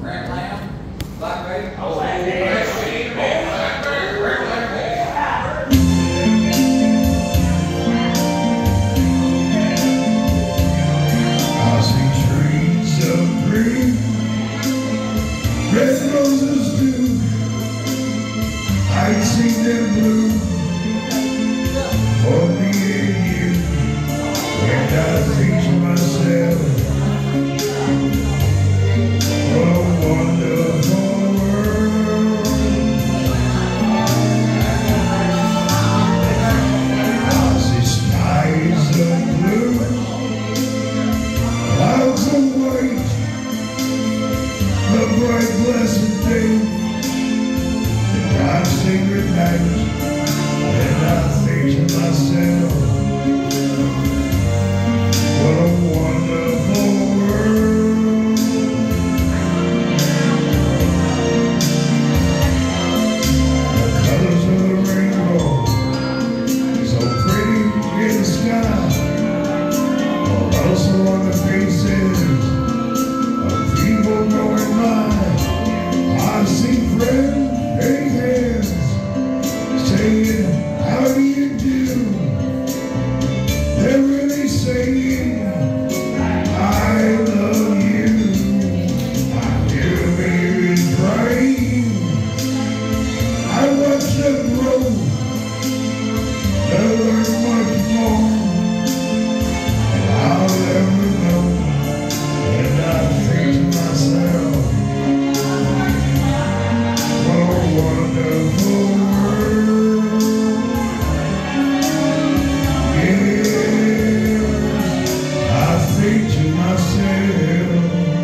Red lamb, blackberry. Oh, red roses do, I'd see them blue for me and you. And I think to myself, what a wonderful world. I see skies of blue, clouds of white, the bright blessed day, the God's sacred night, and I think to myself, what a wonderful world. The colors of the rainbow, so pretty in the sky, are also on the faces of people going by. I see friends, big hands, saying, how do you do? They're really saying, I love you. I hear babies crying. I watch them grow. They'll learn much more, and I'll never know. And I think to myself, what a wonderful world. Yeah, I think to myself,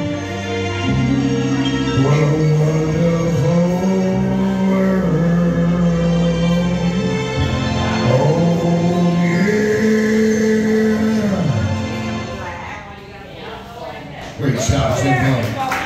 what a wonderful world. Oh yeah. Great shot,